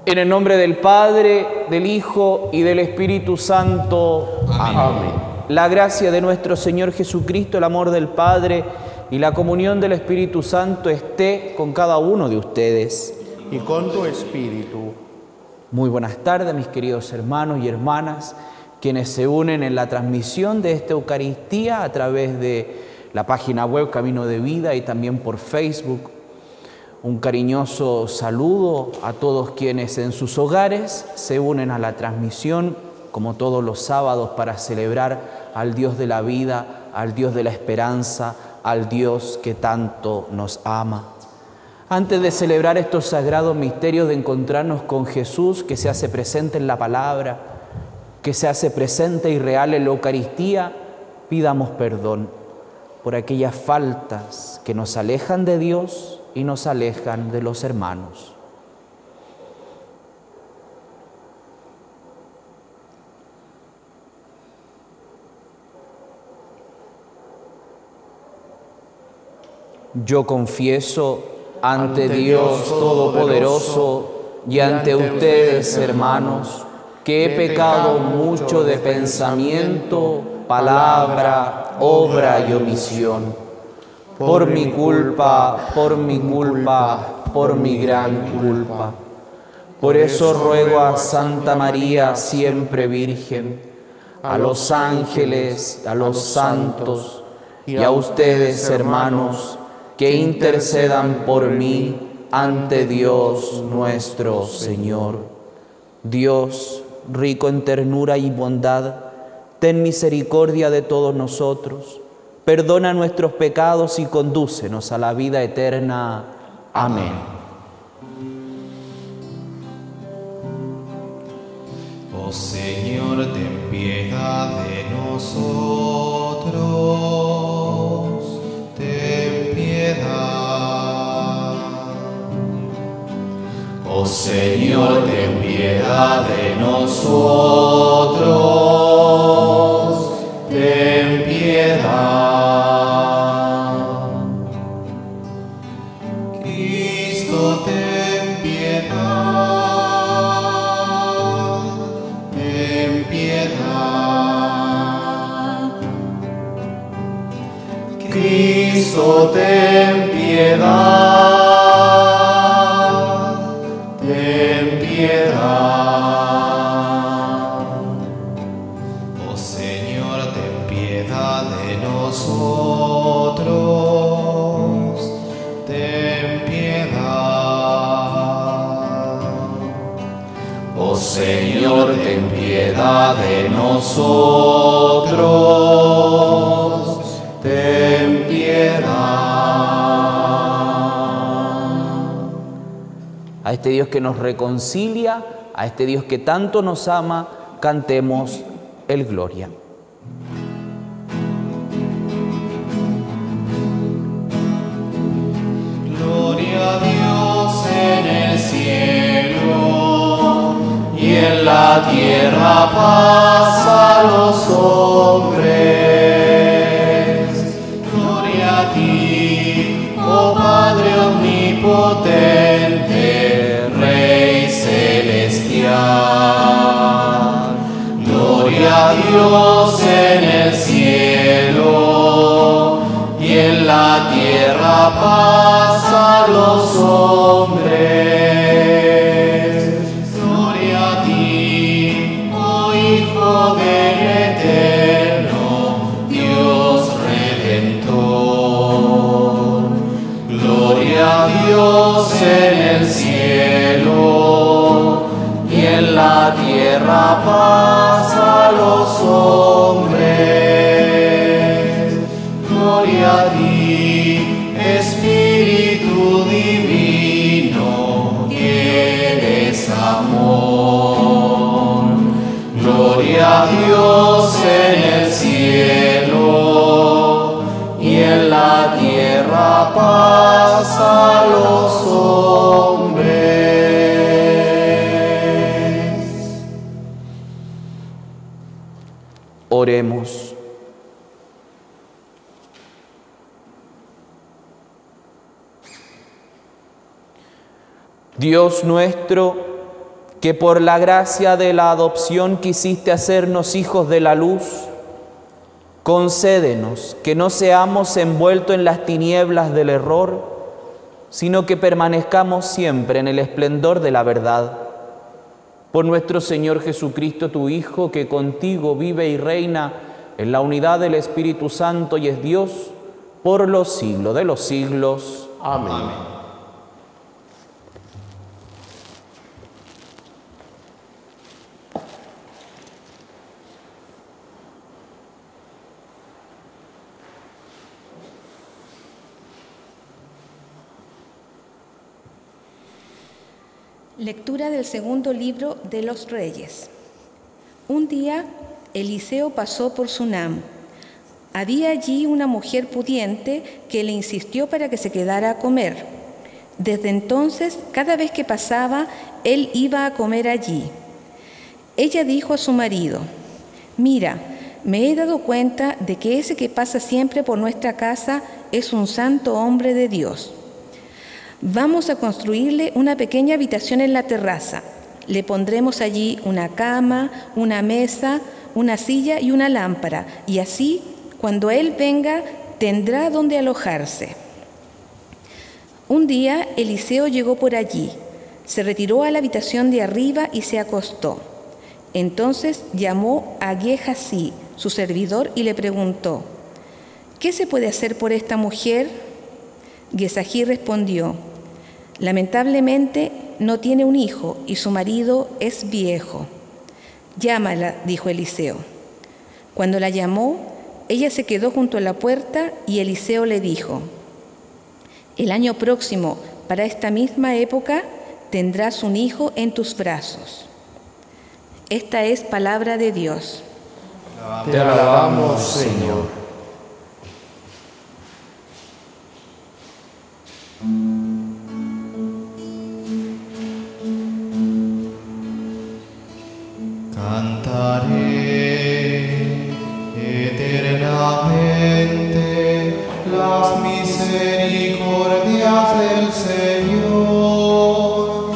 En el nombre del Padre, del Hijo y del Espíritu Santo. Amén. Amén. La gracia de nuestro Señor Jesucristo, el amor del Padre y la comunión del Espíritu Santo esté con cada uno de ustedes. Y con tu espíritu. Muy buenas tardes, mis queridos hermanos y hermanas, quienes se unen en la transmisión de esta Eucaristía a través de la página web Camino de Vida y también por Facebook. Un cariñoso saludo a todos quienes en sus hogares se unen a la transmisión, como todos los sábados, para celebrar al Dios de la vida, al Dios de la esperanza, al Dios que tanto nos ama. Antes de celebrar estos sagrados misterios de encontrarnos con Jesús, que se hace presente en la palabra, que se hace presente y real en la Eucaristía, pidamos perdón por aquellas faltas que nos alejan de Dios y nos alejan de los hermanos. Yo confieso ante Dios Todopoderoso y ante ustedes, hermanos, que he pecado mucho de pensamiento, palabra, obra y omisión. Por mi culpa, por mi gran culpa. Por eso ruego a Santa María, siempre Virgen, a los ángeles, a los santos y a ustedes, hermanos, que intercedan por mí ante Dios nuestro Señor. Dios, rico en ternura y bondad, ten misericordia de todos nosotros. Perdona nuestros pecados y condúcenos a la vida eterna. Amén. Oh Señor, ten piedad de nosotros, ten piedad. Oh Señor, ten piedad de nosotros, ten piedad. Cristo, ten piedad, ten piedad. Cristo, ten piedad, ten piedad. Oh Señor, ten piedad de nosotros, ten piedad. Oh Señor, ten piedad de nosotros, ten piedad. A este Dios que nos reconcilia, a este Dios que tanto nos ama, cantemos el Gloria. Gloria a Dios en el cielo y en la tierra paz a los hombres. Gloria a ti, oh Padre omnipotente, Rey celestial. Gloria a Dios en el cielo y en la tierra paz a los hombres. Gloria a ti, oh Hijo del Eterno, Dios Redentor. Gloria a Dios en el cielo y en la tierra paz a los hombres. Gloria a ti, Espíritu Divino, que eres amor. Gloria a Dios en el cielo y en la tierra paz a los hombres. Oremos. Dios nuestro, que por la gracia de la adopción quisiste hacernos hijos de la luz, concédenos que no seamos envueltos en las tinieblas del error, sino que permanezcamos siempre en el esplendor de la verdad. Por nuestro Señor Jesucristo, tu Hijo, que contigo vive y reina en la unidad del Espíritu Santo y es Dios por los siglos de los siglos. Amén. Lectura del segundo libro de los Reyes. Un día Eliseo pasó por Sunam. Había allí una mujer pudiente que le insistió para que se quedara a comer. Desde entonces, cada vez que pasaba, él iba a comer allí. Ella dijo a su marido: «Mira, me he dado cuenta de que ese que pasa siempre por nuestra casa es un santo hombre de Dios. Vamos a construirle una pequeña habitación en la terraza. Le pondremos allí una cama, una mesa, una silla y una lámpara, y así, cuando él venga, tendrá donde alojarse». Un día Eliseo llegó por allí, se retiró a la habitación de arriba y se acostó. Entonces llamó a Gehazi, su servidor, y le preguntó: «¿Qué se puede hacer por esta mujer?». Gehazi respondió: «Lamentablemente no tiene un hijo y su marido es viejo». «Llámala», dijo Eliseo. Cuando la llamó, ella se quedó junto a la puerta y Eliseo le dijo: «El año próximo, para esta misma época, tendrás un hijo en tus brazos». Esta es palabra de Dios. Te alabamos, Señor. Cantaré eternamente las misericordias del Señor.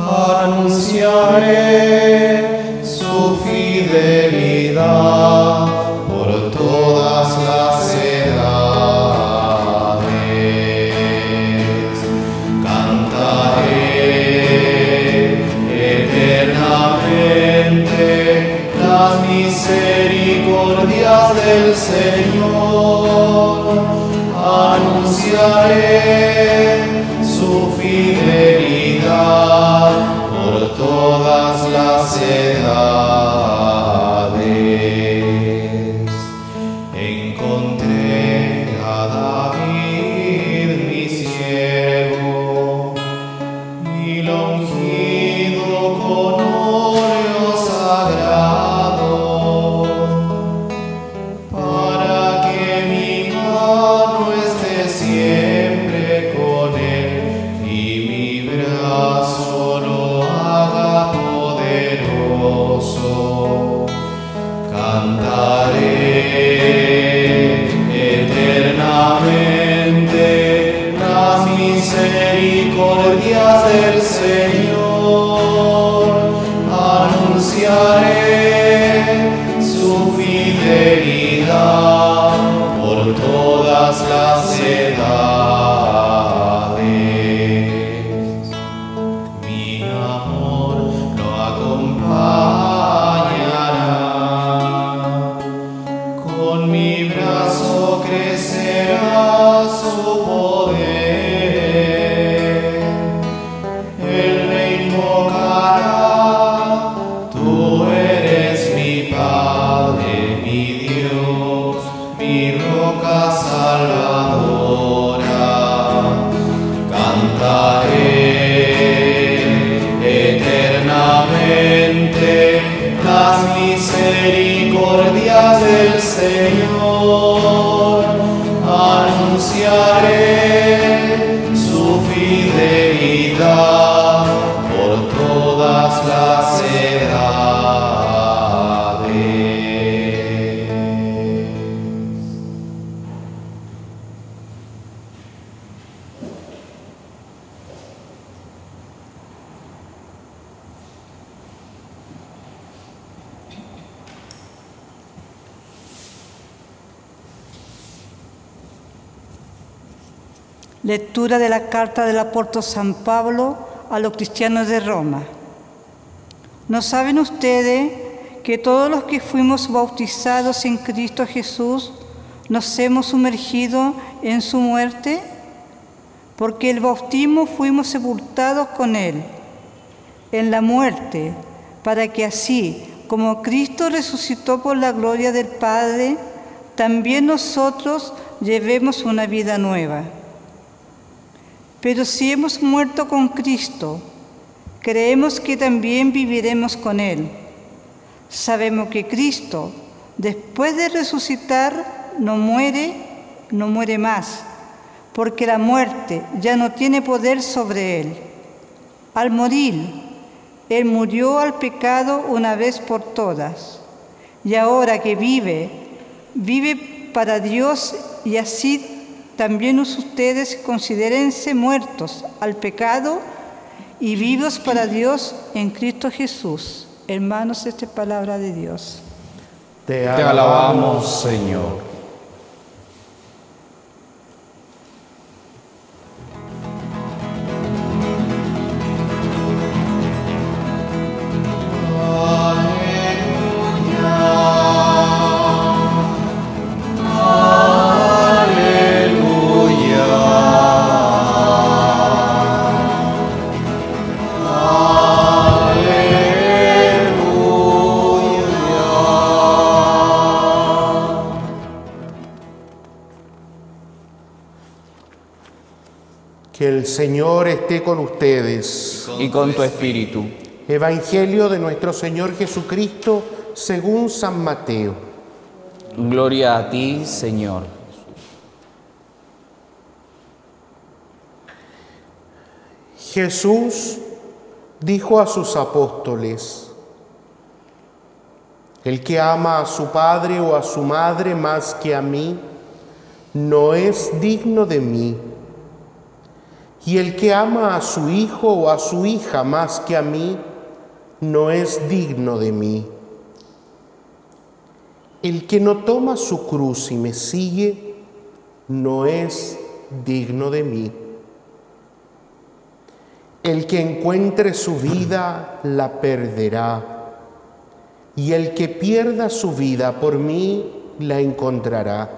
Anunciaré su fidelidad por todas las edades. Cantaré eternamente las misericordias del Señor. Anunciaré su fidelidad por todas las edades. Encontré a David, mi siervo, y lo ungido con óleo sagrado, para que mi mano esté siempre con él y mi brazo lo haga poderoso. Cantaré eternamente las misericordias del Señor. Anunciaré su fidelidad por todas las edades. Mi amor lo acompañará, con mi brazo crecerá su poder. Él me invocará: tú eres mi Padre, mi Dios, mi roca salvadora. Cantaré eternamente las misericordias del Señor. Anunciaré su fidelidad por todas las edades. Lectura de la carta del apóstol San Pablo a los cristianos de Roma. ¿No saben ustedes que todos los que fuimos bautizados en Cristo Jesús nos hemos sumergido en su muerte? Porque el bautismo fuimos sepultados con Él en la muerte, para que así como Cristo resucitó por la gloria del Padre, también nosotros llevemos una vida nueva. Pero si hemos muerto con Cristo, creemos que también viviremos con Él. Sabemos que Cristo, después de resucitar, no muere más, porque la muerte ya no tiene poder sobre Él. Al morir, Él murió al pecado una vez por todas, y ahora que vive para Dios, y así también ustedes considérense muertos al pecado y vivos para Dios en Cristo Jesús. Hermanos, esta es palabra de Dios. Te alabamos, Señor. Que el Señor esté con ustedes. Y con tu espíritu. Evangelio de nuestro Señor Jesucristo según San Mateo. Gloria a ti, Señor. Jesús dijo a sus apóstoles: el que ama a su padre o a su madre más que a mí, no es digno de mí. Y el que ama a su hijo o a su hija más que a mí, no es digno de mí. El que no toma su cruz y me sigue, no es digno de mí. El que encuentre su vida, la perderá. Y el que pierda su vida por mí, la encontrará.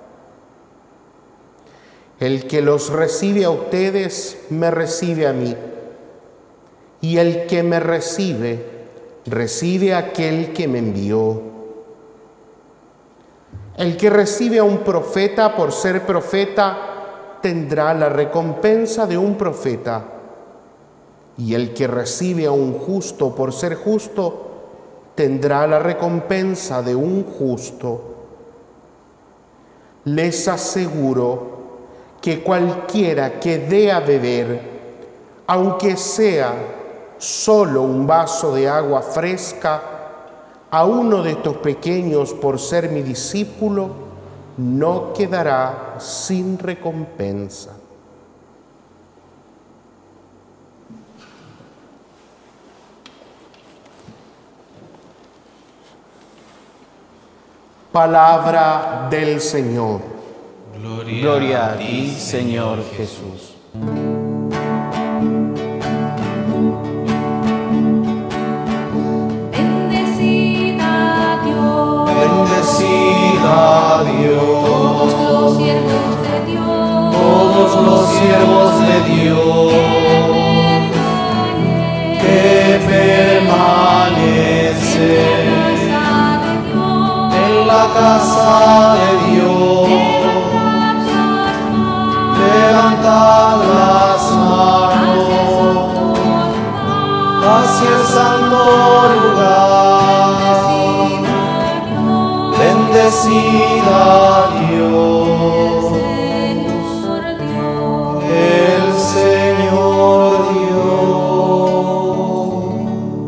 El que los recibe a ustedes, me recibe a mí. Y el que me recibe, recibe a aquel que me envió. El que recibe a un profeta por ser profeta, tendrá la recompensa de un profeta. Y el que recibe a un justo por ser justo, tendrá la recompensa de un justo. Les aseguro que cualquiera que dé a beber, aunque sea solo un vaso de agua fresca, a uno de estos pequeños por ser mi discípulo, no quedará sin recompensa. Palabra del Señor. Gloria a ti, Señor Jesús. Bendecida Dios. Bendecida Dios. Todos los siervos de Dios. Todos los siervos de Dios. Que permanecen en la casa de Dios. Levantad las manos hacia el santo lugar. Bendecida Dios, el Señor Dios.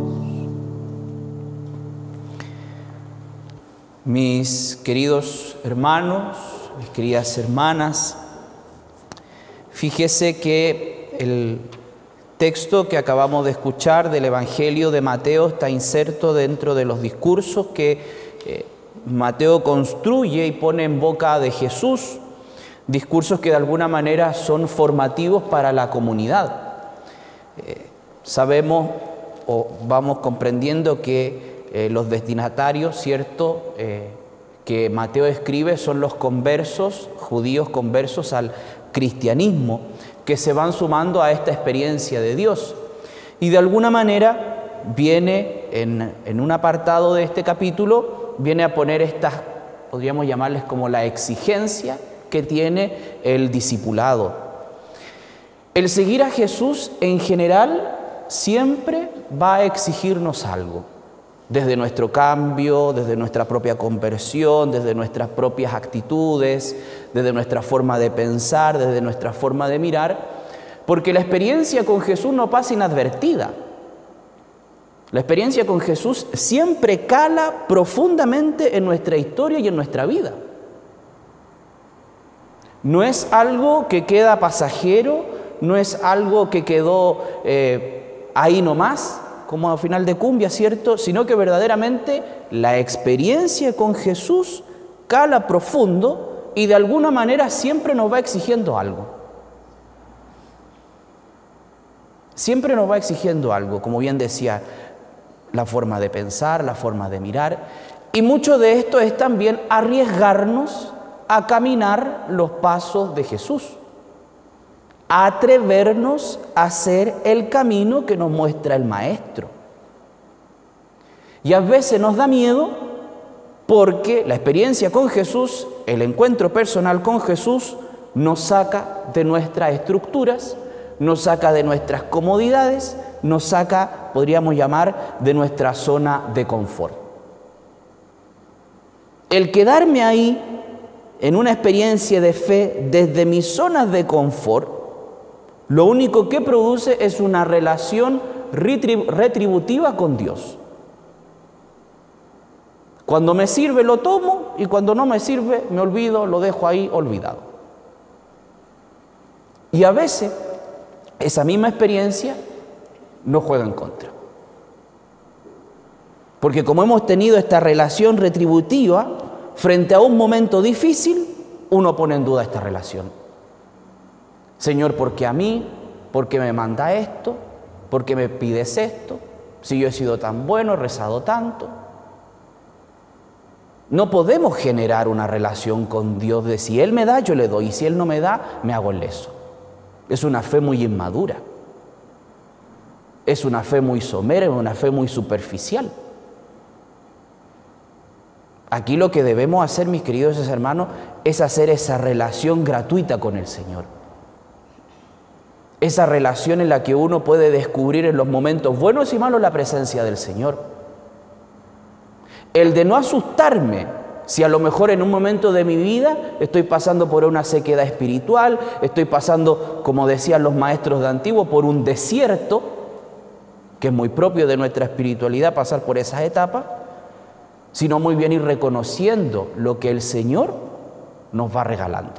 Mis queridos hermanos, mis queridas hermanas, fíjese que el texto que acabamos de escuchar del Evangelio de Mateo está inserto dentro de los discursos que Mateo construye y pone en boca de Jesús discursos que de alguna manera son formativos para la comunidad. Sabemos o vamos comprendiendo que los destinatarios, ¿cierto?, que Mateo escribe son los conversos, judíos conversos al cristianismo, que se van sumando a esta experiencia de Dios. Y de alguna manera viene en un apartado de este capítulo, viene a poner estas, podríamos llamarles como la exigencia que tiene el discipulado. El seguir a Jesús en general siempre va a exigirnos algo, desde nuestro cambio, desde nuestra propia conversión, desde nuestras propias actitudes, desde nuestra forma de pensar, desde nuestra forma de mirar, porque la experiencia con Jesús no pasa inadvertida. La experiencia con Jesús siempre cala profundamente en nuestra historia y en nuestra vida. No es algo que queda pasajero, no es algo que quedó ahí nomás, como a final de cumbia, ¿cierto? Sino que verdaderamente la experiencia con Jesús cala profundo y de alguna manera siempre nos va exigiendo algo. Siempre nos va exigiendo algo, como bien decía, la forma de pensar, la forma de mirar. Y mucho de esto es también arriesgarnos a caminar los pasos de Jesús, a atrevernos a hacer el camino que nos muestra el Maestro. Y a veces nos da miedo porque la experiencia con Jesús, el encuentro personal con Jesús, nos saca de nuestras estructuras, nos saca de nuestras comodidades, nos saca, podríamos llamar, de nuestra zona de confort. El quedarme ahí en una experiencia de fe desde mis zonas de confort, lo único que produce es una relación retributiva con Dios. Cuando me sirve lo tomo y cuando no me sirve me olvido, lo dejo ahí olvidado. Y a veces esa misma experiencia nos juega en contra. Porque como hemos tenido esta relación retributiva, frente a un momento difícil, uno pone en duda esta relación. Señor, ¿por qué a mí? ¿Por qué me manda esto? ¿Por qué me pides esto? Si yo he sido tan bueno, he rezado tanto. No podemos generar una relación con Dios de si Él me da, yo le doy, y si Él no me da, me hago el leso. Es una fe muy inmadura. Es una fe muy somera, es una fe muy superficial. Aquí lo que debemos hacer, mis queridos hermanos, es hacer esa relación gratuita con el Señor. Esa relación en la que uno puede descubrir en los momentos buenos y malos la presencia del Señor. El de no asustarme si a lo mejor en un momento de mi vida estoy pasando por una sequedad espiritual, estoy pasando, como decían los maestros de antiguo, por un desierto, que es muy propio de nuestra espiritualidad pasar por esas etapas, sino muy bien ir reconociendo lo que el Señor nos va regalando,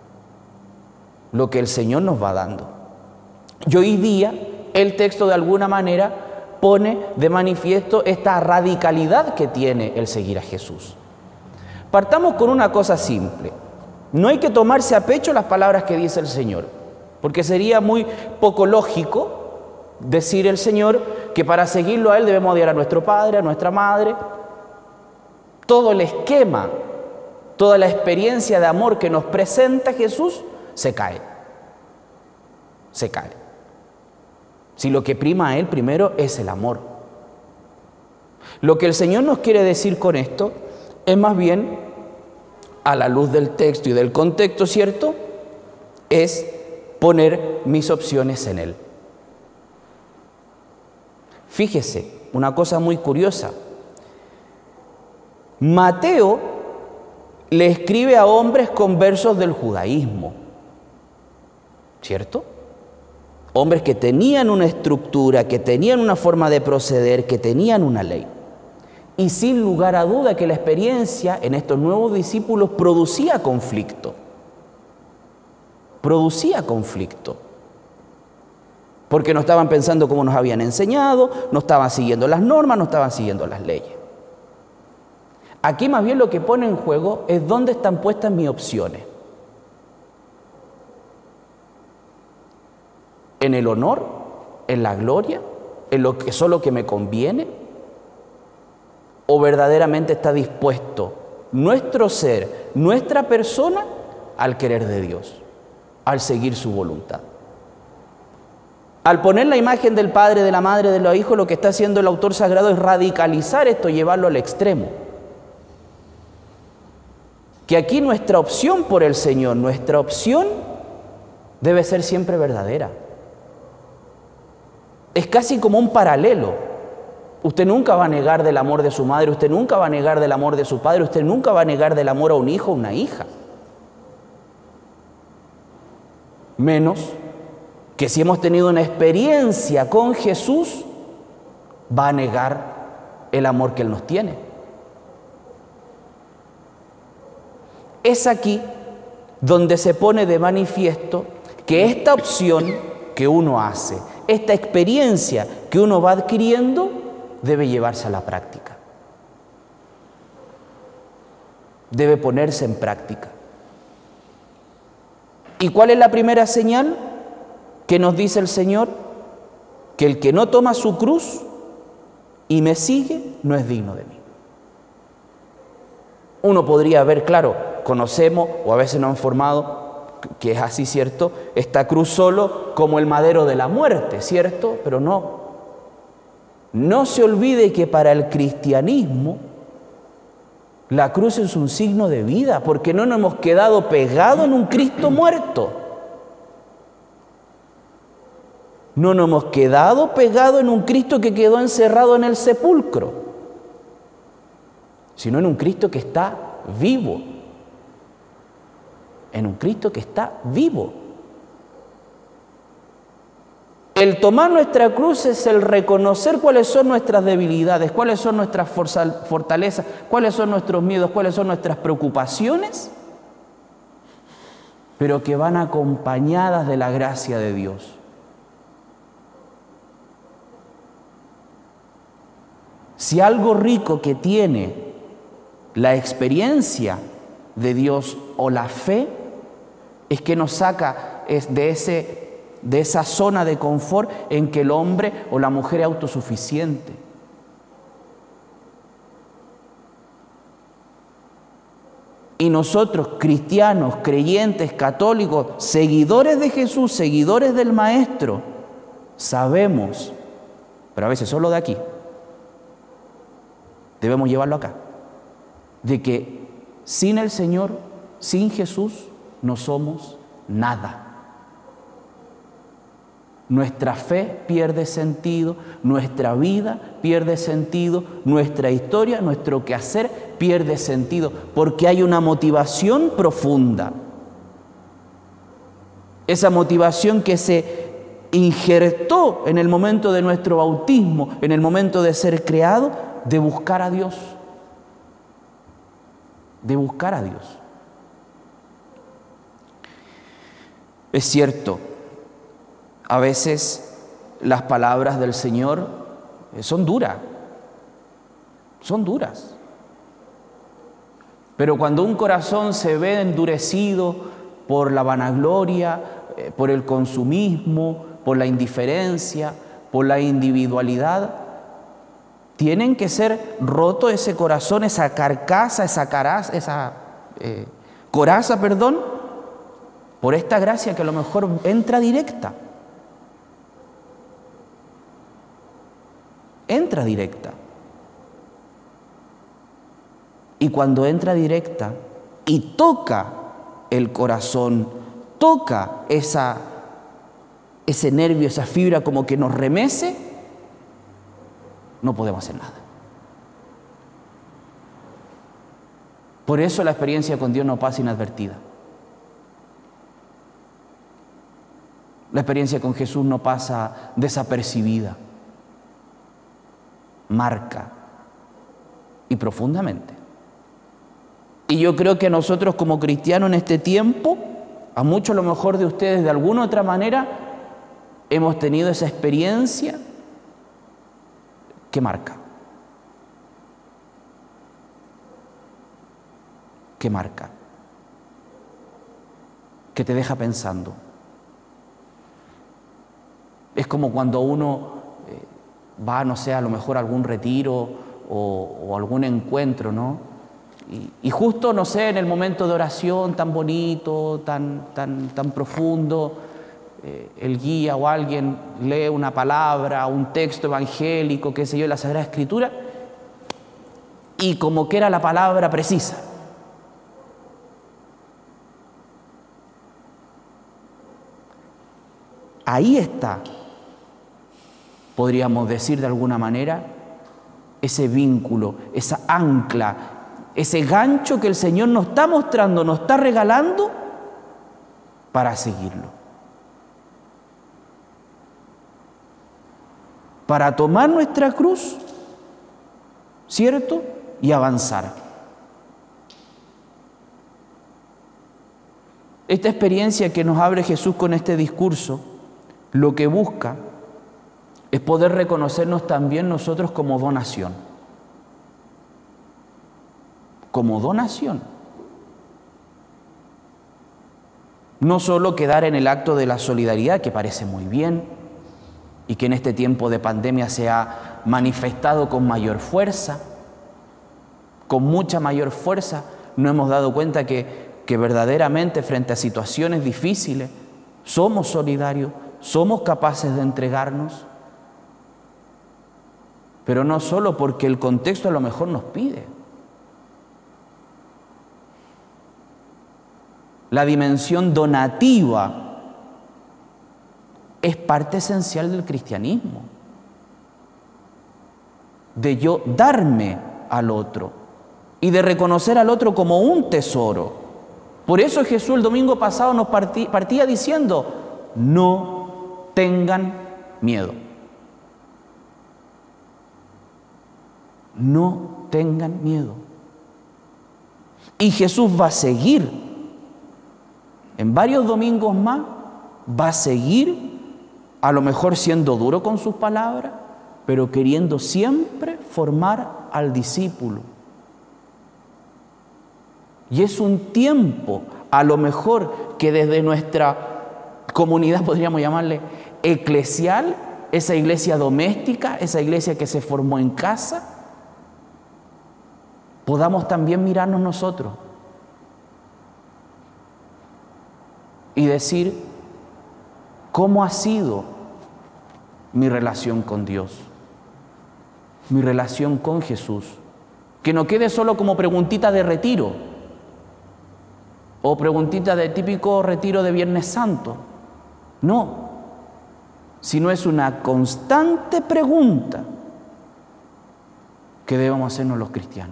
lo que el Señor nos va dando. Y hoy día el texto de alguna manera pone de manifiesto esta radicalidad que tiene el seguir a Jesús. Partamos con una cosa simple. No hay que tomarse a pecho las palabras que dice el Señor, porque sería muy poco lógico decir el Señor que para seguirlo a Él debemos odiar a nuestro padre, a nuestra madre. Todo el esquema, toda la experiencia de amor que nos presenta Jesús se cae. Se cae. Si lo que prima a Él primero es el amor. Lo que el Señor nos quiere decir con esto es más bien, a la luz del texto y del contexto, ¿cierto?, es poner mis opciones en Él. Fíjese, una cosa muy curiosa. Mateo le escribe a hombres conversos del judaísmo, ¿cierto? Hombres que tenían una estructura, que tenían una forma de proceder, que tenían una ley. Y sin lugar a duda que la experiencia en estos nuevos discípulos producía conflicto. Producía conflicto. Porque no estaban pensando como nos habían enseñado, no estaban siguiendo las normas, no estaban siguiendo las leyes. Aquí más bien lo que pone en juego es dónde están puestas mis opciones. ¿En el honor? ¿En la gloria? ¿En lo que solo que me conviene? ¿O verdaderamente está dispuesto nuestro ser, nuestra persona, al querer de Dios, al seguir su voluntad? Al poner la imagen del Padre, de la Madre, de los hijos, lo que está haciendo el autor sagrado es radicalizar esto, llevarlo al extremo. Que aquí nuestra opción por el Señor, nuestra opción debe ser siempre verdadera. Es casi como un paralelo. Usted nunca va a negar del amor de su madre, usted nunca va a negar del amor de su padre, usted nunca va a negar del amor a un hijo o una hija. Menos que si hemos tenido una experiencia con Jesús, va a negar el amor que Él nos tiene. Es aquí donde se pone de manifiesto que esta opción que uno hace, esta experiencia que uno va adquiriendo, debe llevarse a la práctica. Debe ponerse en práctica. ¿Y cuál es la primera señal que nos dice el Señor? Que el que no toma su cruz y me sigue no es digno de mí. Uno podría ver, claro, conocemos o a veces nos han formado que es así, ¿cierto? Esta cruz solo como el madero de la muerte, ¿cierto? Pero no. No se olvide que para el cristianismo la cruz es un signo de vida, porque no nos hemos quedado pegados en un Cristo muerto. No nos hemos quedado pegados en un Cristo que quedó encerrado en el sepulcro, sino en un Cristo que está vivo. En un Cristo que está vivo. El tomar nuestra cruz es el reconocer cuáles son nuestras debilidades, cuáles son nuestras fortalezas, cuáles son nuestros miedos, cuáles son nuestras preocupaciones, pero que van acompañadas de la gracia de Dios. Si algo rico que tiene la experiencia de Dios o la fe es que nos saca de esa zona de confort en que el hombre o la mujer es autosuficiente. Y nosotros, cristianos, creyentes, católicos, seguidores de Jesús, seguidores del Maestro, sabemos, pero a veces solo de aquí, debemos llevarlo acá, de que sin el Señor, sin Jesús, no somos nada. Nuestra fe pierde sentido, nuestra vida pierde sentido, nuestra historia, nuestro quehacer pierde sentido, porque hay una motivación profunda. Esa motivación que se injertó en el momento de nuestro bautismo, en el momento de ser creado, de buscar a Dios. De buscar a Dios. Es cierto, a veces las palabras del Señor son duras. Pero cuando un corazón se ve endurecido por la vanagloria, por el consumismo, por la indiferencia, por la individualidad, tienen que ser roto ese corazón, esa carcasa, esa coraza, por esta gracia que a lo mejor entra directa. Entra directa. Y cuando entra directa y toca el corazón, toca ese nervio, esa fibra como que nos remece, no podemos hacer nada. Por eso la experiencia con Dios no pasa inadvertida. La experiencia con Jesús no pasa desapercibida. Marca y profundamente. Y yo creo que nosotros como cristianos en este tiempo, a muchos a lo mejor de ustedes de alguna u otra manera, hemos tenido esa experiencia que marca. Que marca. Que te deja pensando. como cuando uno va, no sé, a lo mejor a algún retiro o algún encuentro, ¿no? Y justo, no sé, en el momento de oración tan bonito, tan profundo, el guía o alguien lee una palabra, un texto evangélico, qué sé yo, la Sagrada Escritura, y como que era la palabra precisa. Ahí está, podríamos decir de alguna manera, ese vínculo, esa ancla, ese gancho que el Señor nos está mostrando, nos está regalando para seguirlo. Para tomar nuestra cruz, ¿cierto? Y avanzar. Esta experiencia que nos abre Jesús con este discurso, lo que busca es poder reconocernos también nosotros como donación. Como donación. No solo quedar en el acto de la solidaridad, que parece muy bien, y que en este tiempo de pandemia se ha manifestado con mayor fuerza, con mucha mayor fuerza. Nos hemos dado cuenta que verdaderamente frente a situaciones difíciles somos solidarios, somos capaces de entregarnos, pero no solo porque el contexto a lo mejor nos pide. La dimensión donativa es parte esencial del cristianismo, de yo darme al otro y de reconocer al otro como un tesoro. Por eso Jesús el domingo pasado nos partía diciendo: no tengan miedo. No tengan miedo. Y Jesús va a seguir, en varios domingos más, va a seguir a lo mejor siendo duro con sus palabras, pero queriendo siempre formar al discípulo. Y es un tiempo, a lo mejor, que desde nuestra comunidad, podríamos llamarle eclesial, esa iglesia doméstica, esa iglesia que se formó en casa, podamos también mirarnos nosotros y decir: ¿cómo ha sido mi relación con Dios? Mi relación con Jesús. Que no quede solo como preguntita de retiro o preguntita de típico retiro de Viernes Santo. No, sino es una constante pregunta que debemos hacernos los cristianos.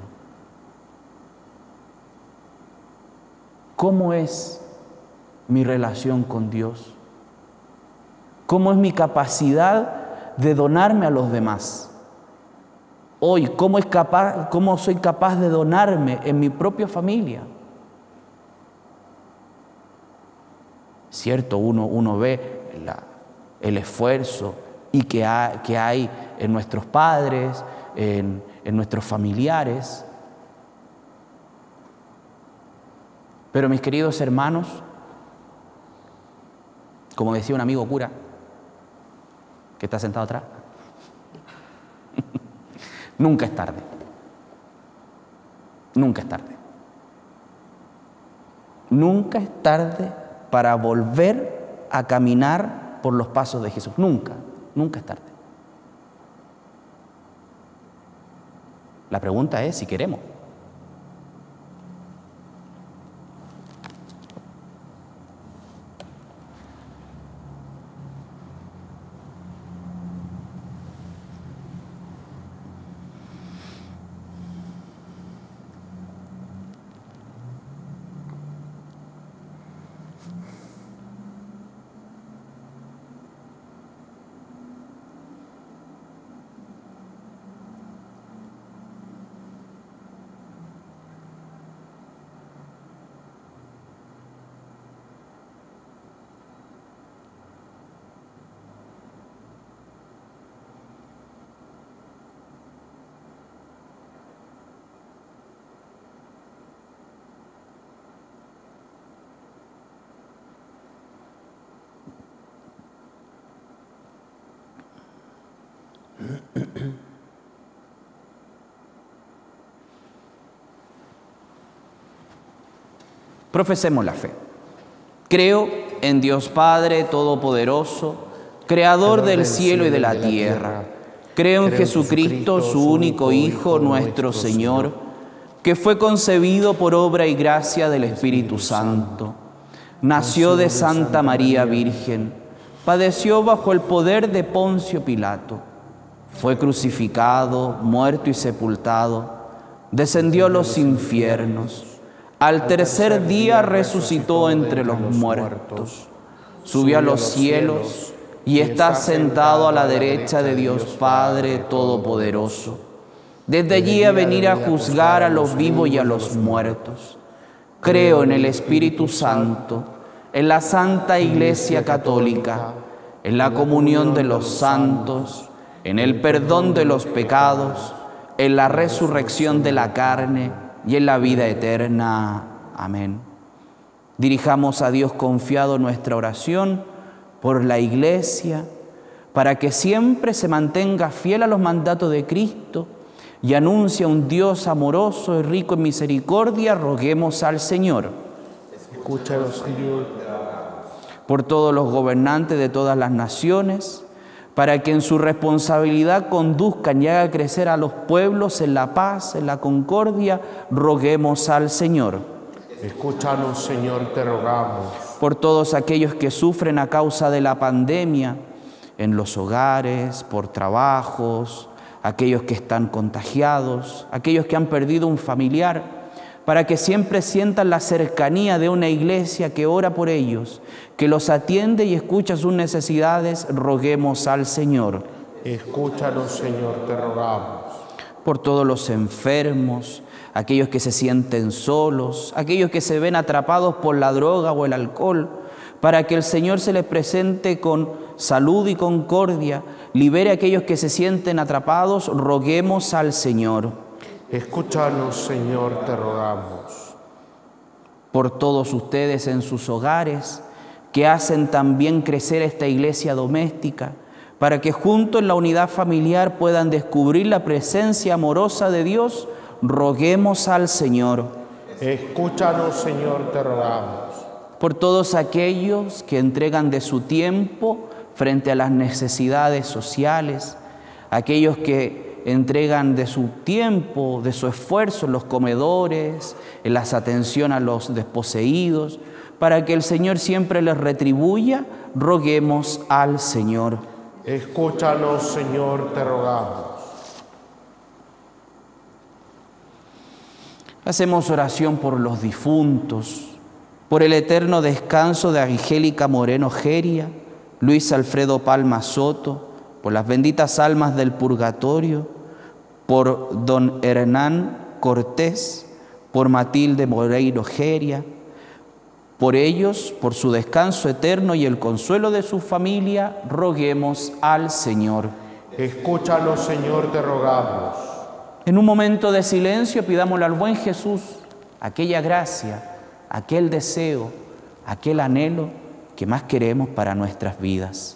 ¿Cómo es mi relación con Dios? ¿Cómo es mi capacidad de donarme a los demás? Hoy, ¿cómo soy capaz de donarme en mi propia familia? Cierto, uno ve el esfuerzo y que hay en nuestros padres, en nuestros familiares. Pero mis queridos hermanos, como decía un amigo cura que está sentado atrás, nunca es tarde. Nunca es tarde. Nunca es tarde para volver a caminar por los pasos de Jesús. Nunca, nunca es tarde. La pregunta es si queremos. Profesemos la fe. Creo en Dios Padre Todopoderoso, Creador del cielo y de la tierra. Creo en Jesucristo, su único Hijo, nuestro Señor, que fue concebido por obra y gracia del Espíritu Santo. Nació de Santa María Virgen, padeció bajo el poder de Poncio Pilato, fue crucificado, muerto y sepultado, descendió a los infiernos. Al tercer día resucitó entre los muertos, subió a los cielos y está sentado a la derecha de Dios Padre Todopoderoso. Desde allí a venir a juzgar a los vivos y a los muertos. Creo en el Espíritu Santo, en la Santa Iglesia Católica, en la comunión de los santos, en el perdón de los pecados, en la resurrección de la carne y en la vida eterna. Amén. Dirijamos a Dios confiado nuestra oración por la Iglesia, para que siempre se mantenga fiel a los mandatos de Cristo y anuncie a un Dios amoroso y rico en misericordia. Roguemos al Señor. Escúchanos, Señor. Por todos los gobernantes de todas las naciones, para que en su responsabilidad conduzcan y hagan crecer a los pueblos en la paz, en la concordia, roguemos al Señor. Escúchanos, Señor, te rogamos. Por todos aquellos que sufren a causa de la pandemia, en los hogares, por trabajos, aquellos que están contagiados, aquellos que han perdido un familiar, para que siempre sientan la cercanía de una iglesia que ora por ellos, que los atiende y escucha sus necesidades, roguemos al Señor. Escúchanos, Señor, te rogamos. Por todos los enfermos, aquellos que se sienten solos, aquellos que se ven atrapados por la droga o el alcohol, para que el Señor se les presente con salud y concordia, libere a aquellos que se sienten atrapados, roguemos al Señor. Escúchanos, Señor, te rogamos. Por todos ustedes en sus hogares, que hacen también crecer esta iglesia doméstica, para que juntos en la unidad familiar puedan descubrir la presencia amorosa de Dios, roguemos al Señor. Escúchanos, Señor, te rogamos. Por todos aquellos que entregan de su tiempo frente a las necesidades sociales, aquellos que entregan de su tiempo, de su esfuerzo en los comedores, en las atención a los desposeídos, para que el Señor siempre les retribuya, roguemos al Señor. Escúchanos, Señor, te rogamos. Hacemos oración por los difuntos, por el eterno descanso de Angélica Moreno Geria, Luis Alfredo Palma Soto, por las benditas almas del purgatorio, por don Hernán Cortés, por Matilde Moreiro Geria, por ellos, por su descanso eterno y el consuelo de su familia, roguemos al Señor. Escúchanos, Señor, te rogamos. En un momento de silencio pidámosle al buen Jesús aquella gracia, aquel deseo, aquel anhelo que más queremos para nuestras vidas.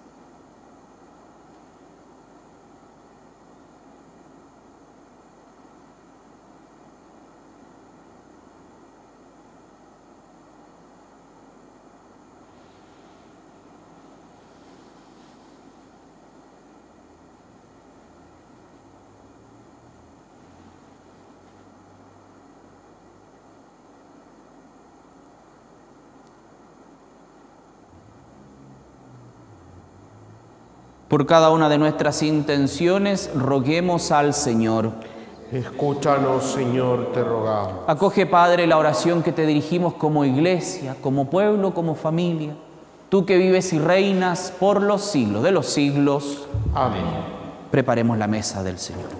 Por cada una de nuestras intenciones, roguemos al Señor. Escúchanos, Señor, te rogamos. Acoge, Padre, la oración que te dirigimos como iglesia, como pueblo, como familia. Tú que vives y reinas por los siglos de los siglos. Amén. Preparemos la mesa del Señor.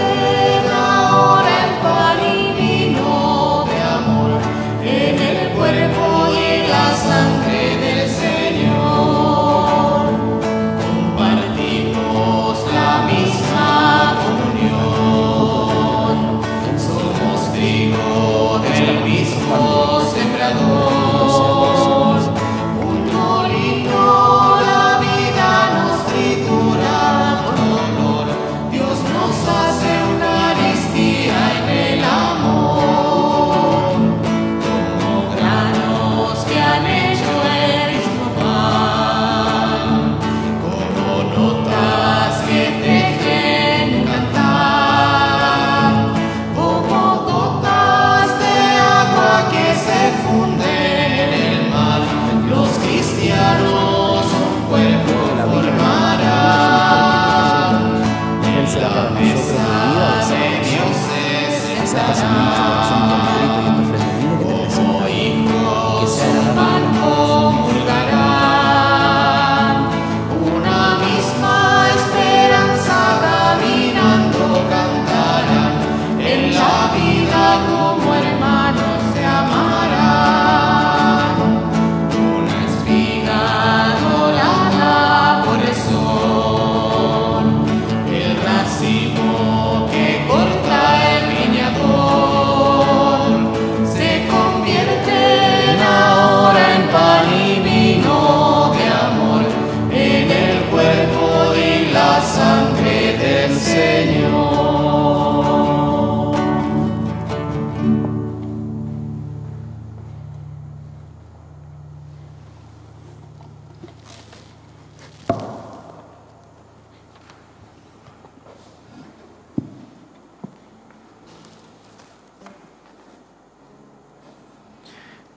En el cuerpo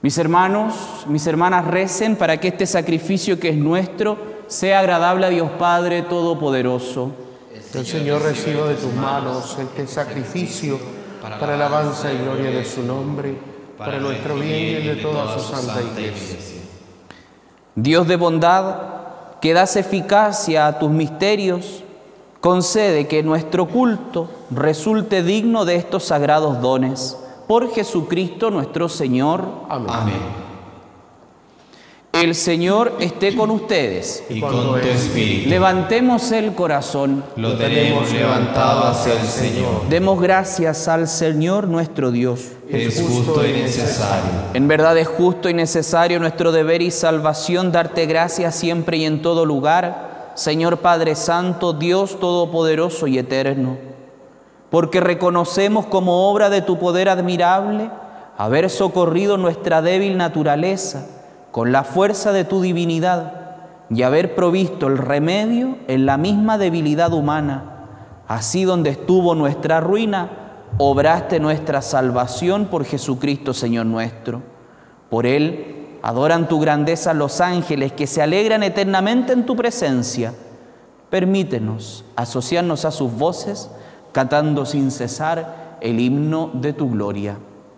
Mis hermanos, mis hermanas, recen para que este sacrificio que es nuestro sea agradable a Dios Padre Todopoderoso. Que el Señor reciba de tus manos este sacrificio para alabanza y gloria de su nombre, para nuestro bien y el de toda su santa Iglesia. Dios de bondad, que das eficacia a tus misterios, concede que nuestro culto resulte digno de estos sagrados dones. Por Jesucristo nuestro Señor. Amén. Amén. El Señor esté con ustedes. Y con tu espíritu. Levantemos el corazón. Lo tenemos levantado hacia el Señor. Demos gracias al Señor nuestro Dios. Es justo y necesario. En verdad es justo y necesario nuestro deber y salvación darte gracias siempre y en todo lugar, Señor Padre Santo, Dios Todopoderoso y Eterno, porque reconocemos como obra de tu poder admirable haber socorrido nuestra débil naturaleza con la fuerza de tu divinidad y haber provisto el remedio en la misma debilidad humana. Así donde estuvo nuestra ruina, obraste nuestra salvación por Jesucristo, Señor nuestro. Por Él adoran tu grandeza los ángeles que se alegran eternamente en tu presencia. Permítenos asociarnos a sus voces, cantando sin cesar el himno de tu gloria.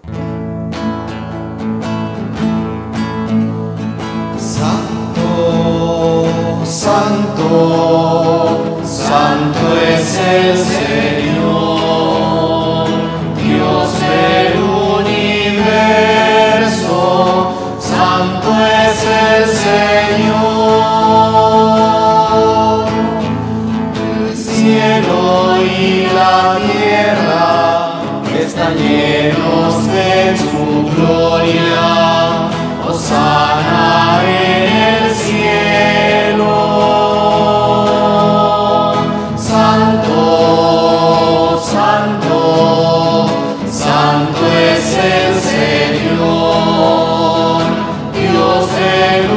Santo, santo, santo es el Señor, Dios del universo, santo es el Señor. El cielo y la tierra están llenos de su gloria. Hosana en el cielo. Santo, santo, santo es el Señor, Dios del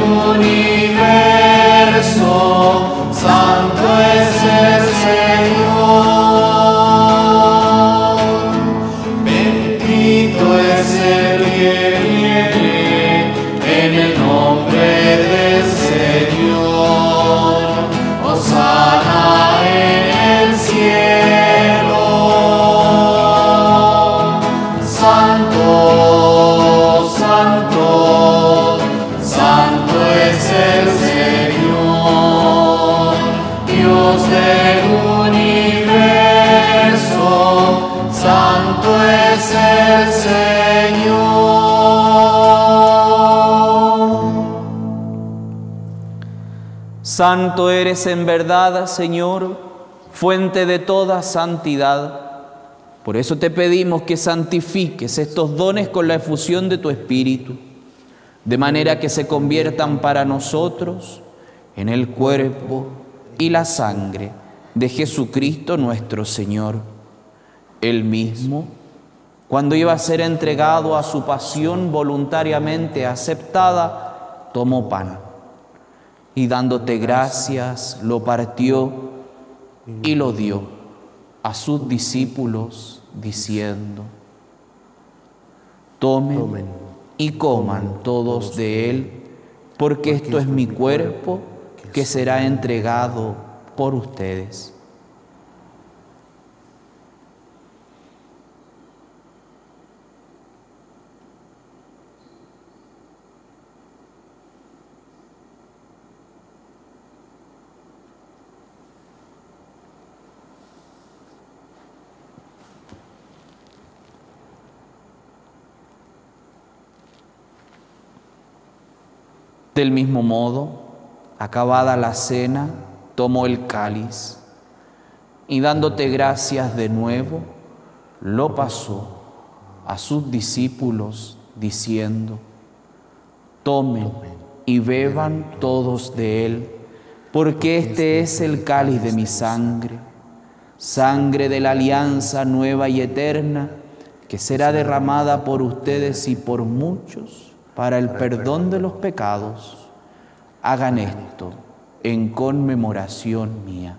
universo, santo es el Señor. Bendito es el que viene en el nombre del Señor. Hosana en el cielo. Santo, santo, santo es el Señor, Dios del universo, santo es el Señor. Santo eres en verdad, Señor, fuente de toda santidad. Por eso te pedimos que santifiques estos dones con la efusión de tu Espíritu, de manera que se conviertan para nosotros en el cuerpo y la sangre de Jesucristo nuestro Señor. Él mismo, cuando iba a ser entregado a su pasión voluntariamente aceptada, tomó pan y dándote gracias, lo partió y lo dio a sus discípulos, diciendo: tomen y coman todos de él, porque esto es mi cuerpo que será entregado por ustedes. Del mismo modo, acabada la cena, tomó el cáliz y dándote gracias de nuevo, lo pasó a sus discípulos diciendo: tomen y beban todos de él, porque este es el cáliz de mi sangre, sangre de la alianza nueva y eterna, que será derramada por ustedes y por muchos para el perdón de los pecados. Hagan esto en conmemoración mía.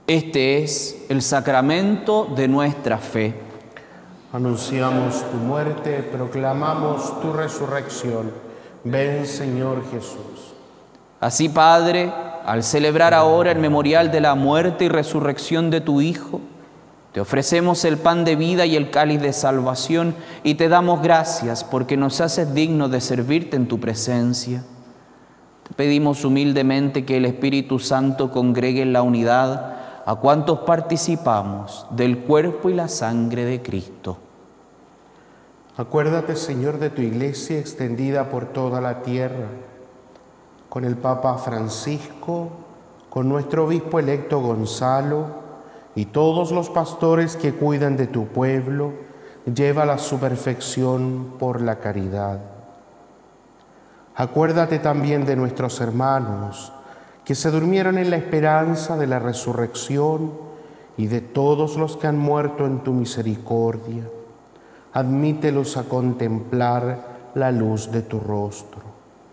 Este es el sacramento de nuestra fe. Anunciamos tu muerte, proclamamos tu resurrección. Ven, Señor Jesús. Así, Padre, al celebrar ahora el memorial de la muerte y resurrección de tu Hijo, te ofrecemos el pan de vida y el cáliz de salvación y te damos gracias porque nos haces dignos de servirte en tu presencia. Te pedimos humildemente que el Espíritu Santo congregue en la unidad a cuantos participamos del cuerpo y la sangre de Cristo. Acuérdate, Señor, de tu iglesia extendida por toda la tierra, con el Papa Francisco, con nuestro obispo electo Gonzalo y todos los pastores que cuidan de tu pueblo, llévala a su perfección por la caridad. Acuérdate también de nuestros hermanos que se durmieron en la esperanza de la resurrección y de todos los que han muerto en tu misericordia. Admítelos a contemplar la luz de tu rostro.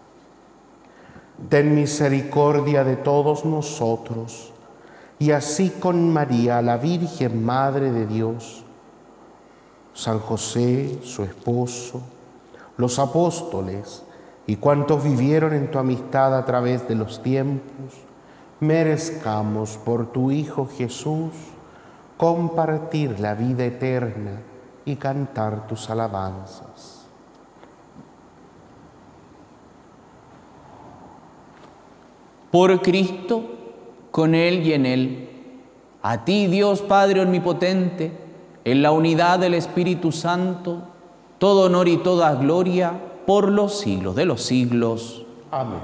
Ten misericordia de todos nosotros, y así con María, la Virgen Madre de Dios, San José, su esposo, los apóstoles y cuantos vivieron en tu amistad a través de los tiempos, merezcamos por tu Hijo Jesús compartir la vida eterna y cantar tus alabanzas. Por Cristo, con Él y en Él, a ti, Dios Padre Omnipotente, en la unidad del Espíritu Santo, todo honor y toda gloria por los siglos de los siglos. Amén.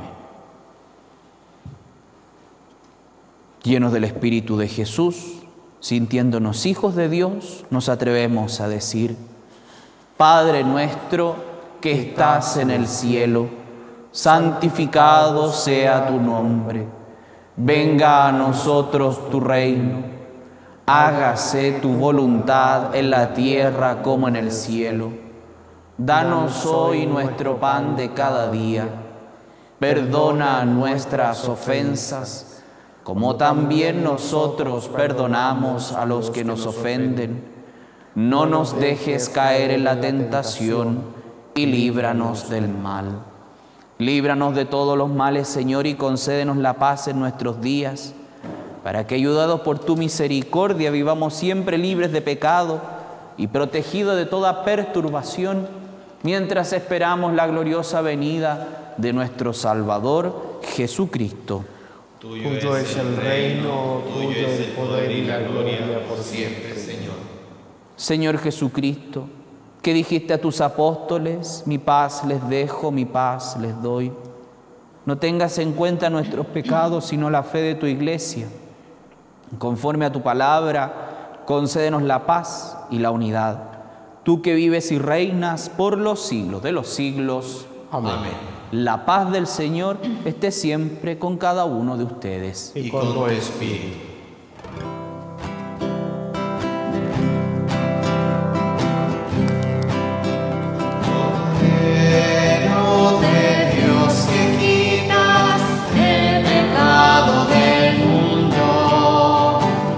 Llenos del Espíritu de Jesús, sintiéndonos hijos de Dios, nos atrevemos a decir: Padre nuestro que estás en el cielo, santificado sea tu nombre. Venga a nosotros tu reino. Hágase tu voluntad en la tierra como en el cielo. Danos hoy nuestro pan de cada día. Perdona nuestras ofensas, como también nosotros perdonamos a los que nos ofenden. No nos dejes caer en la tentación y líbranos del mal. Líbranos de todos los males, Señor, y concédenos la paz en nuestros días, para que, ayudados por tu misericordia, vivamos siempre libres de pecado y protegidos de toda perturbación, mientras esperamos la gloriosa venida de nuestro Salvador, Jesucristo. Tuyo es el reino, tuyo es el poder y la gloria por siempre, Señor. Señor Jesucristo, que dijiste a tus apóstoles: mi paz les dejo, mi paz les doy. No tengas en cuenta nuestros pecados, sino la fe de tu iglesia. Conforme a tu palabra, concédenos la paz y la unidad. Tú que vives y reinas por los siglos de los siglos. Amén. La paz del Señor esté siempre con cada uno de ustedes. Y con tu espíritu. Cordero de Dios que quitas el pecado del mundo,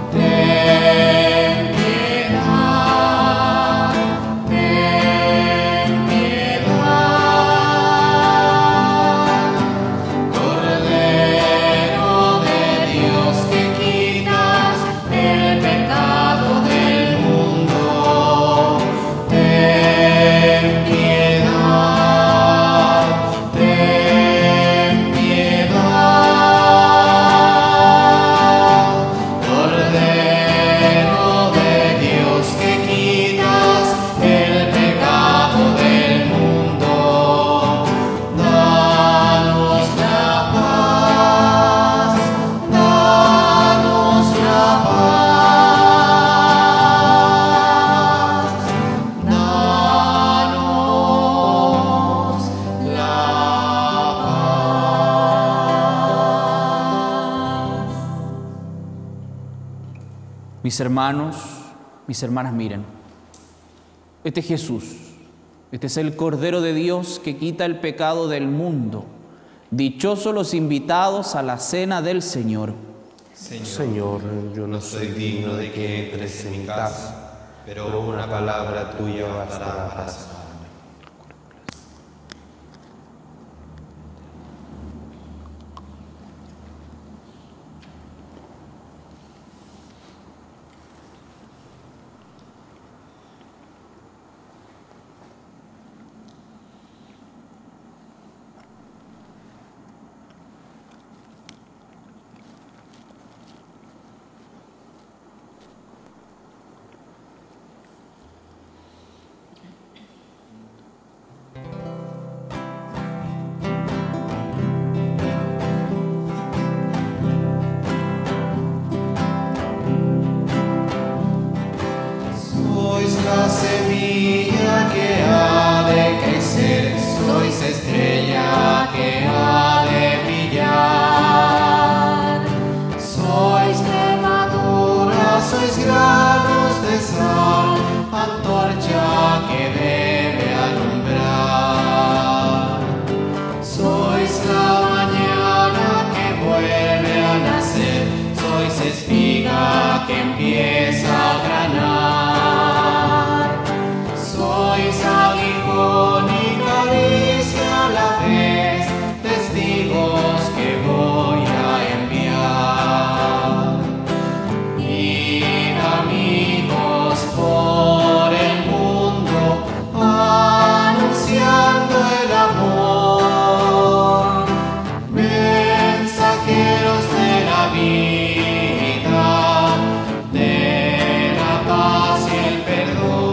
ten piedad, ten piedad. Cordero de Dios que quitas el pecado del mundo, ten piedad, ten piedad. Cordero de Dios que quitas el pecado del mundo, danos la paz, danos la paz, danos la paz. Mis hermanos, mis hermanas, miren. Este es Jesús. Este es el Cordero de Dios que quita el pecado del mundo. Dichosos los invitados a la cena del Señor. Señor, yo no soy digno de que entres en mi casa, pero una palabra tuya bastará para sanarme. La semilla que ha de crecer, sois estrella que ha de brillar. Sois levadura, sois granos de sal, antorcha que debe alumbrar. Sois la mañana que vuelve a nacer, sois espiga que empieza a granar. Sois aguijón y caricia a la vez, testigos que voy a enviar. Id amigos por el mundo, anunciando el amor, mensajeros de la vida, de la paz y el perdón.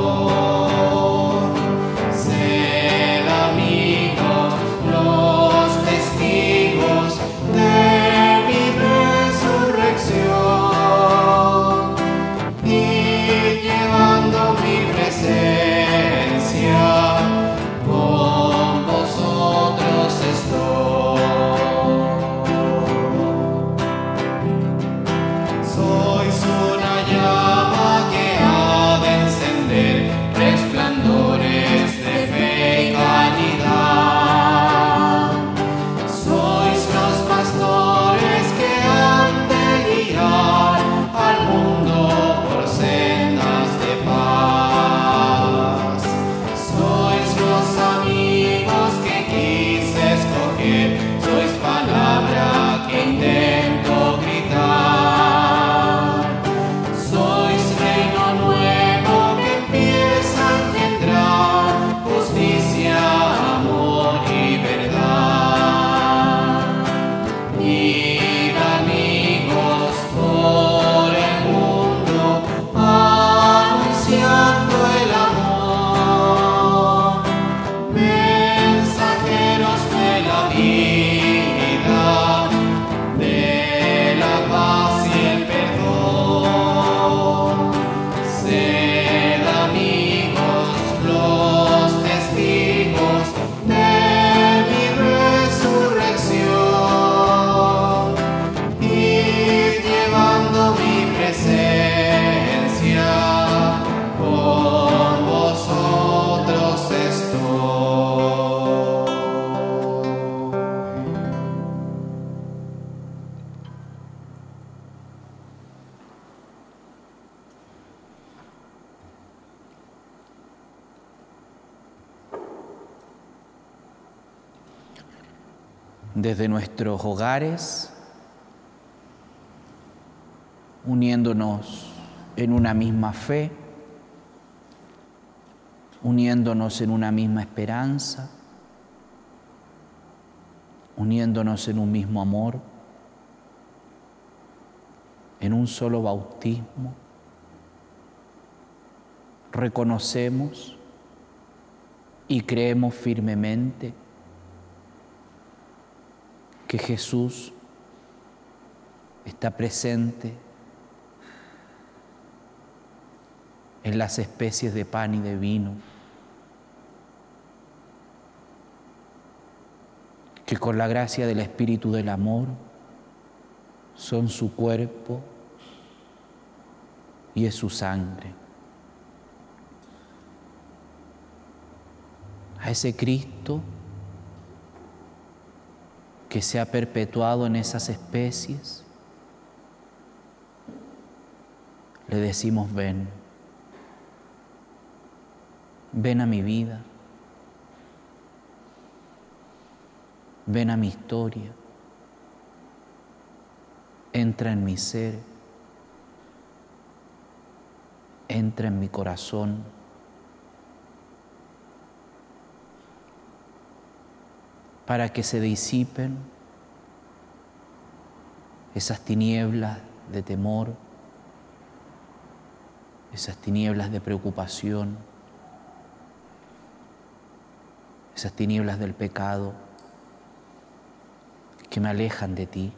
Desde nuestros hogares, uniéndonos en una misma fe, uniéndonos en una misma esperanza, uniéndonos en un mismo amor, en un solo bautismo, reconocemos y creemos firmemente que Jesús está presente en las especies de pan y de vino, que con la gracia del Espíritu del amor son su cuerpo y es su sangre. A ese Cristo que se ha perpetuado en esas especies, le decimos ven. Ven a mi vida. Ven a mi historia. Entra en mi ser. Entra en mi corazón. Para que se disipen esas tinieblas de temor, esas tinieblas de preocupación, esas tinieblas del pecado que me alejan de ti.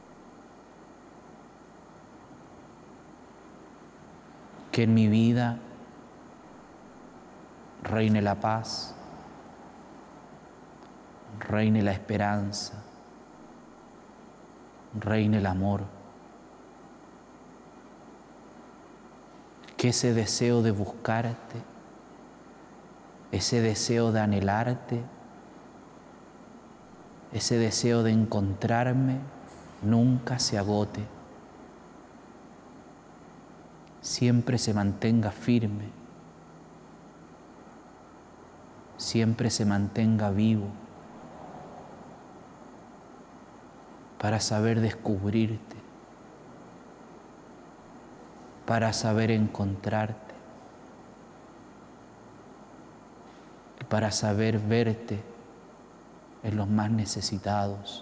Que en mi vida reine la paz, reine la esperanza, reine el amor. Que ese deseo de buscarte, ese deseo de anhelarte, ese deseo de encontrarme nunca se agote. Siempre se mantenga firme, siempre se mantenga vivo, para saber descubrirte, para saber encontrarte y para saber verte en los más necesitados.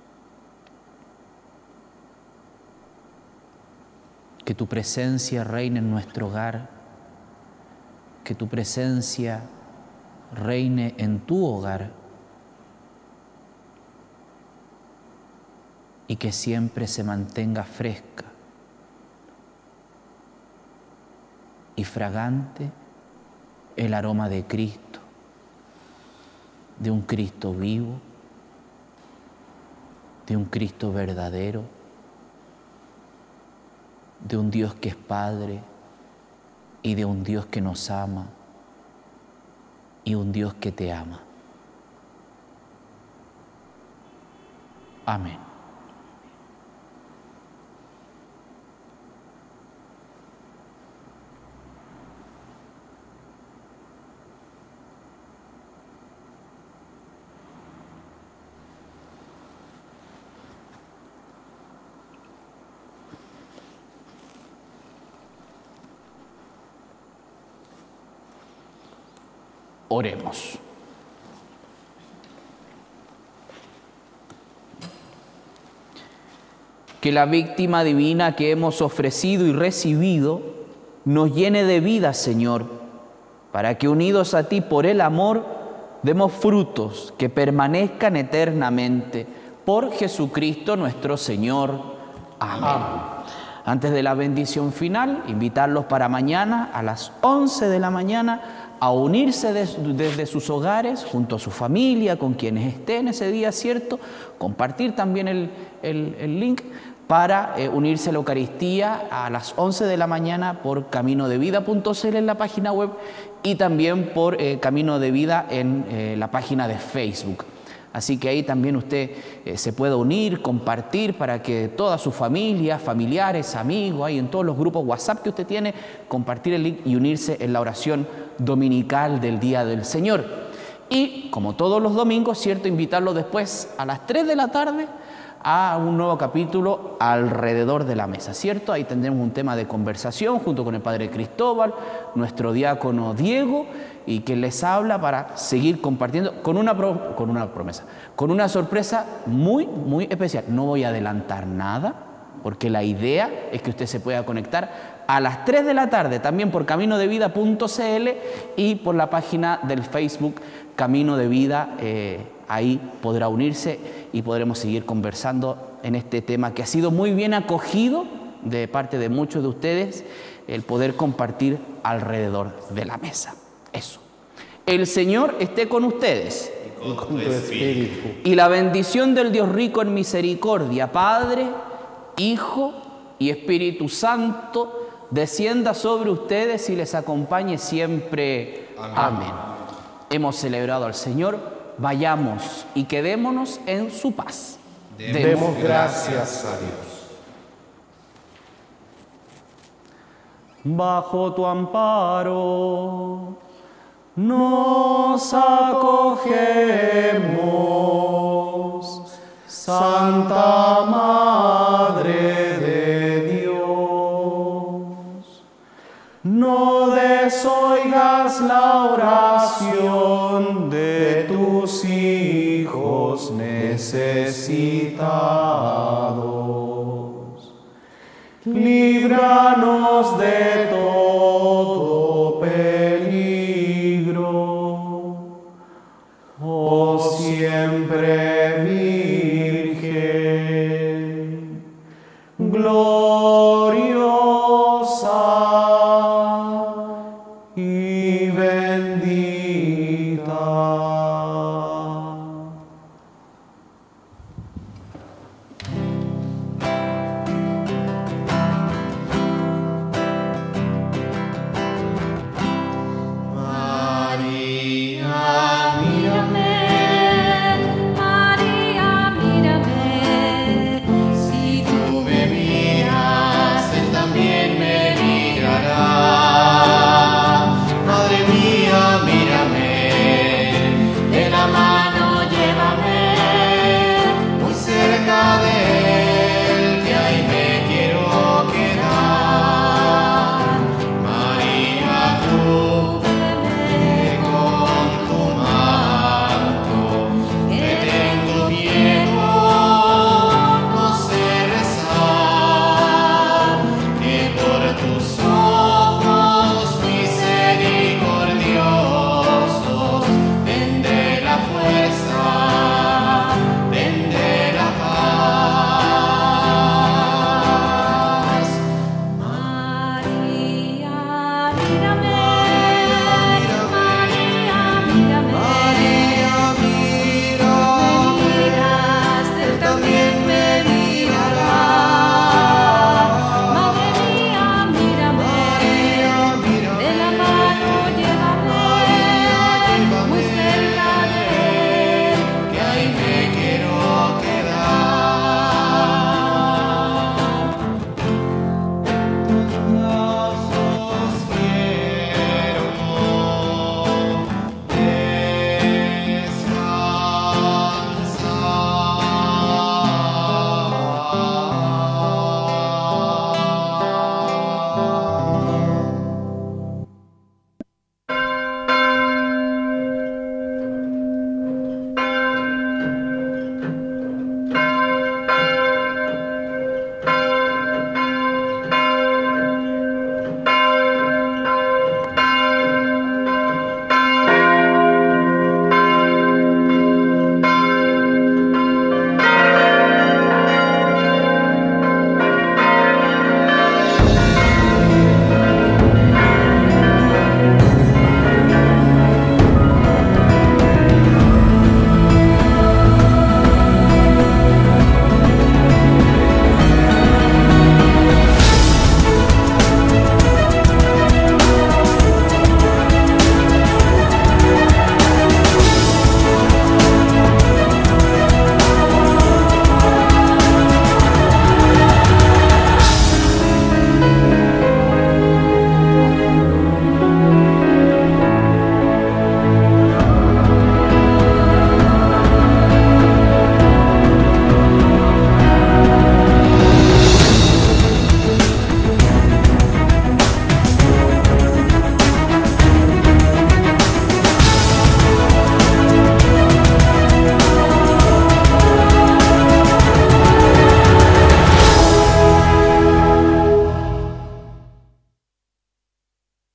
Que tu presencia reine en nuestro hogar, que tu presencia reine en tu hogar y que siempre se mantenga fresca y fragante el aroma de Cristo, de un Cristo vivo, de un Cristo verdadero, de un Dios que es Padre y de un Dios que nos ama y un Dios que te ama. Amén. Oremos. Que la víctima divina que hemos ofrecido y recibido nos llene de vida, Señor, para que unidos a ti por el amor demos frutos que permanezcan eternamente. Por Jesucristo nuestro Señor. Amén. Antes de la bendición final, invitarlos para mañana a las 11 de la mañana a unirse desde sus hogares, junto a su familia, con quienes estén ese día, ¿cierto? Compartir también el link para unirse a la Eucaristía a las 11 de la mañana por caminodevida.cl en la página web y también por Camino de Vida en la página de Facebook. Así que ahí también usted se puede unir, compartir para que toda su familia, familiares, amigos, ahí en todos los grupos WhatsApp que usted tiene, compartir el link y unirse en la oración dominical del Día del Señor. Y como todos los domingos, ¿cierto? Invitarlo después a las 3 de la tarde a un nuevo capítulo Alrededor de la Mesa, ¿cierto? Ahí tendremos un tema de conversación junto con el Padre Cristóbal, nuestro diácono Diego, y que les habla para seguir compartiendo con una promesa, con una sorpresa muy, muy especial. No voy a adelantar nada, porque la idea es que usted se pueda conectar a las 3 de la tarde, también por caminodevida.cl y por la página del Facebook Camino de Vida. Ahí podrá unirse y podremos seguir conversando en este tema que ha sido muy bien acogido de parte de muchos de ustedes, el poder compartir alrededor de la mesa. Eso. El Señor esté con ustedes. Y con tu espíritu. Y la bendición del Dios rico en misericordia, Padre, Hijo y Espíritu Santo, descienda sobre ustedes y les acompañe siempre. Amén. Hemos celebrado al Señor. Vayamos y quedémonos en su paz. Demos gracias a Dios. bajo tu amparo nos acogemos, Santa Madre de Dios. No desoigas la oración de tus hijos necesitados. Líbranos de todo peligro, oh siempre